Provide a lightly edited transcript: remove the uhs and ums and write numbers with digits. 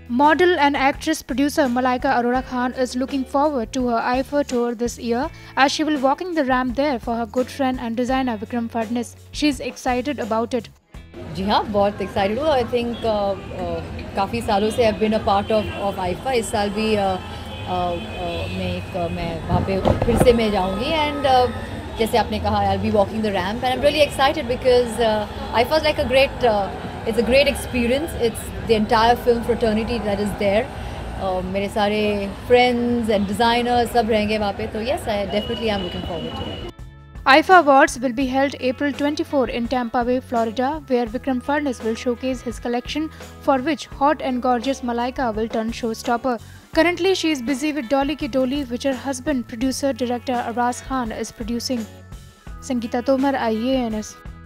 Model and actress producer Malaika Arora Khan is looking forward to her IFA tour this year as she will walking the ramp there for her good friend and designer Vikram Fadnis. She's excited about it. जी हाँ, बहुत excited हूँ। I think काफ़ी सालों से I been a part of IIFA. इस साल भी मैं वहाँ पे फिर से मैं जाऊँगी एंड जैसे आपने कहा I be walking the ramp and I am really excited because IIFA is like a great it's a great experience. It's the entire film fraternity that is there. मेरे सारे फ्रेंड्स एंड डिज़ाइनर्स सब रहेंगे वहाँ पे, तो yes I definitely I am looking forward to it. IFA Awards will be held April 24 in Tampa Bay, Florida, where Vikram Fadnis will showcase his collection, for which hot and gorgeous Malaika will turn showstopper. Currently, she is busy with Dolly Ki Dolly, which her husband, producer, director Aras Khan is producing. Sangeeta Tomar, IANS.